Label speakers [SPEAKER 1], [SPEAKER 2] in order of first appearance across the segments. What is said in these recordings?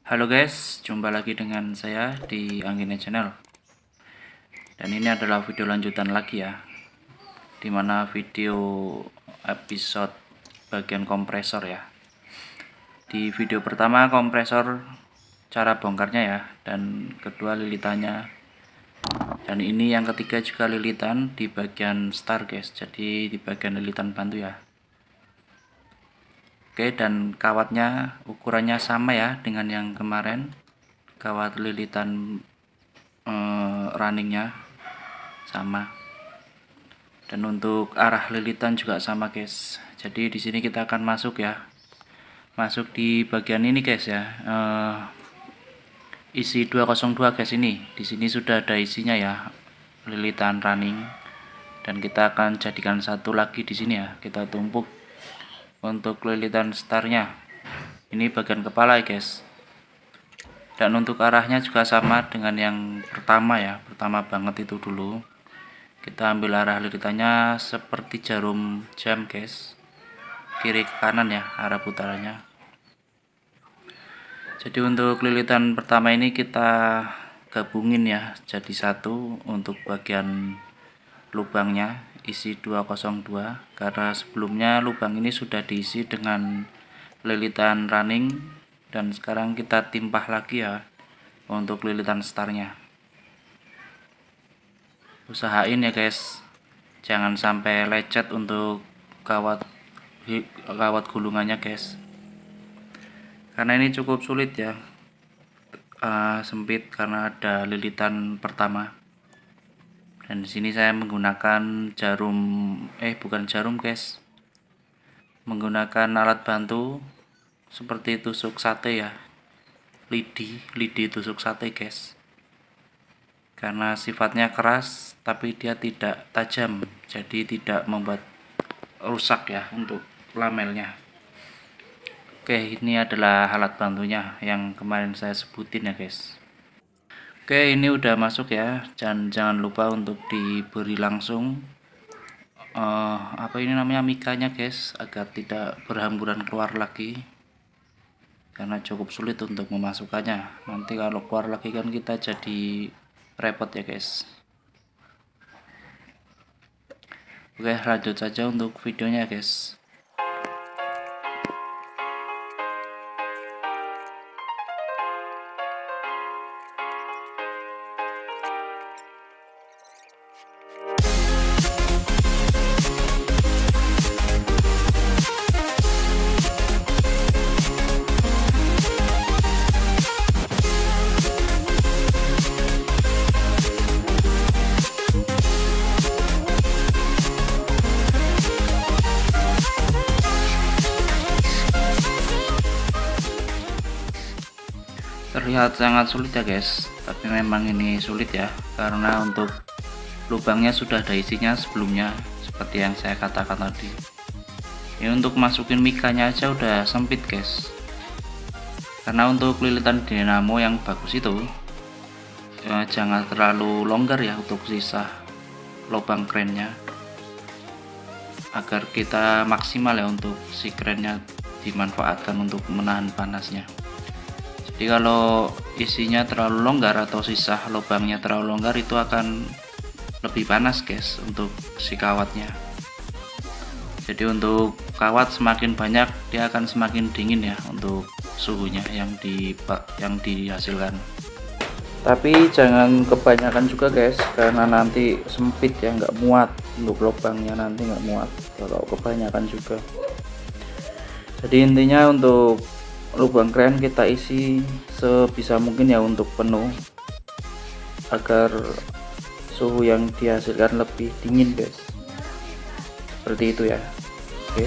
[SPEAKER 1] Halo guys, jumpa lagi dengan saya di Anggine Channel. Dan ini adalah video lanjutan lagi ya, dimana video episode bagian kompresor ya. Di video pertama kompresor cara bongkarnya ya, dan kedua lilitannya. Dan ini yang ketiga juga lilitan di bagian star guys, jadi di bagian lilitan bantu ya. Oke, dan kawatnya ukurannya sama ya dengan yang kemarin. Kawat lilitan runningnya sama, dan untuk arah lilitan juga sama guys. Jadi di sini kita akan masuk ya, masuk di bagian ini guys ya, isi 202 guys. Ini di sini sudah ada isinya ya, lilitan running, dan kita akan jadikan satu lagi di sini ya, kita tumpuk untuk lilitan starnya. Ini bagian kepala ya guys. Dan untuk arahnya juga sama dengan yang pertama ya, pertama banget itu dulu. Kita ambil arah lilitannya seperti jarum jam guys, kiri ke kanan ya arah putarannya. Jadi untuk lilitan pertama ini kita gabungin ya jadi satu untuk bagian lubangnya, isi 202, karena sebelumnya lubang ini sudah diisi dengan lilitan running, dan sekarang kita timpah lagi ya untuk lilitan starnya. Usahain ya guys, jangan sampai lecet untuk kawat gulungannya guys, karena ini cukup sulit ya, sempit karena ada lilitan pertama. Dan di sini saya menggunakan jarum, bukan jarum guys, menggunakan alat bantu seperti tusuk sate ya, lidi tusuk sate guys, karena sifatnya keras tapi dia tidak tajam, jadi tidak membuat rusak ya untuk lamelnya. Oke, ini adalah alat bantunya yang kemarin saya sebutin ya guys. Oke, ini udah masuk ya, dan jangan lupa untuk diberi langsung ini namanya mikanya guys, agar tidak berhamburan keluar lagi, karena cukup sulit untuk memasukkannya. Nanti kalau keluar lagi kan kita jadi repot ya guys. Oke, lanjut saja untuk videonya guys. Terlihat sangat sulit ya guys, tapi memang ini sulit ya, karena untuk lubangnya sudah ada isinya sebelumnya seperti yang saya katakan tadi. Ini untuk masukin mikanya aja udah sempit guys, karena untuk lilitan dinamo yang bagus itu jangan terlalu longgar ya untuk sisa lubang kerennya, agar kita maksimal ya untuk si kerennya dimanfaatkan untuk menahan panasnya. Jadi kalau isinya terlalu longgar atau sisa lubangnya terlalu longgar, itu akan lebih panas guys untuk si kawatnya. Jadi untuk kawat semakin banyak, dia akan semakin dingin ya untuk suhunya yang dihasilkan. Tapi jangan kebanyakan juga guys, karena nanti sempit ya, nggak muat untuk lubangnya, nanti nggak muat kalau kebanyakan juga. Jadi intinya untuk lubang kren kita isi sebisa mungkin ya untuk penuh, agar suhu yang dihasilkan lebih dingin guys, seperti itu ya. Oke.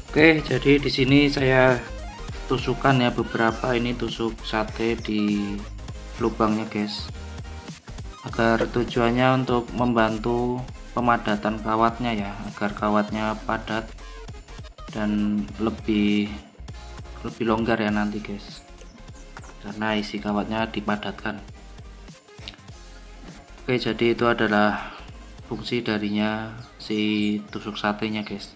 [SPEAKER 1] Oke, jadi di sini saya tusukkan ya beberapa ini tusuk sate di lubangnya guys, agar tujuannya untuk membantu pemadatan kawatnya ya, agar kawatnya padat dan lebih longgar ya nanti guys, karena isi kawatnya dipadatkan. Oke, jadi itu adalah fungsi darinya si tusuk satenya guys.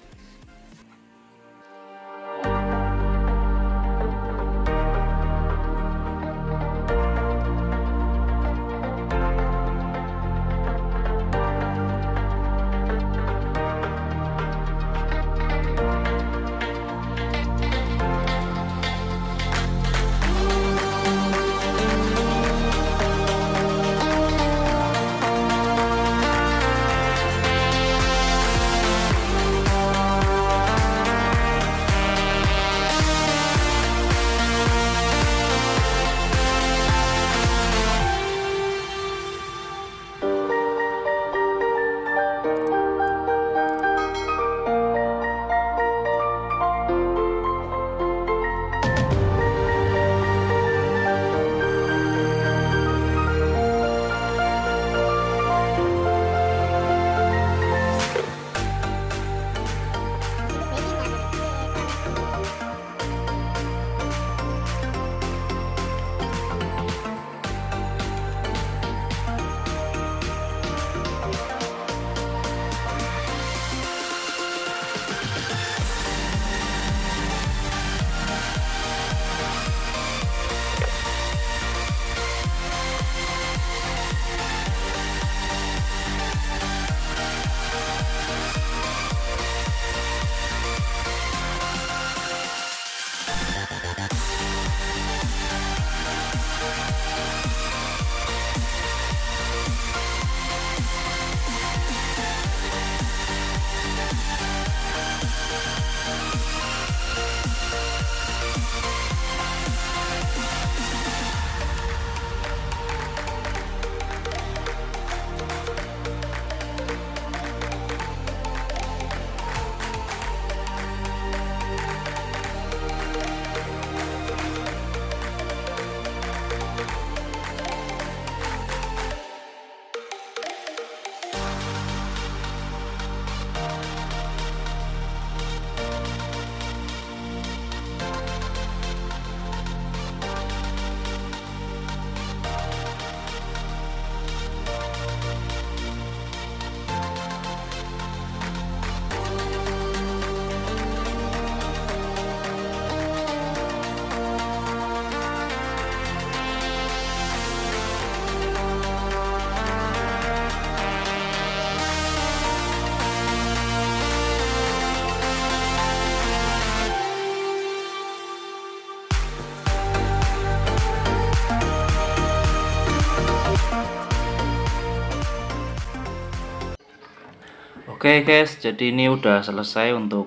[SPEAKER 1] Oke guys, jadi ini udah selesai untuk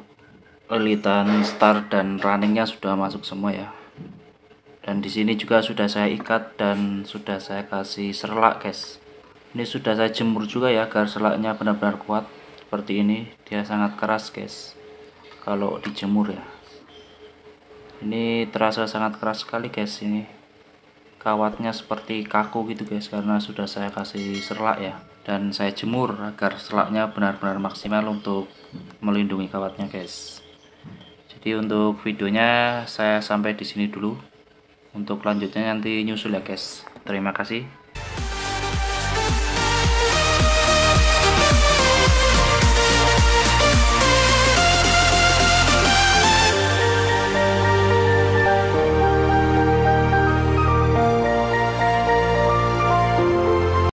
[SPEAKER 1] lilitan start dan runningnya sudah masuk semua ya. Dan di sini juga sudah saya ikat dan sudah saya kasih serlak guys. Ini sudah saya jemur juga ya agar serlaknya benar-benar kuat seperti ini. Dia sangat keras guys kalau dijemur ya. Ini terasa sangat keras sekali guys ini. Kawatnya seperti kaku gitu guys karena sudah saya kasih serlak ya. Dan saya jemur agar selaknya benar-benar maksimal untuk melindungi kawatnya guys. Jadi untuk videonya saya sampai di sini dulu. Untuk lanjutnya nanti nyusul ya guys. Terima kasih.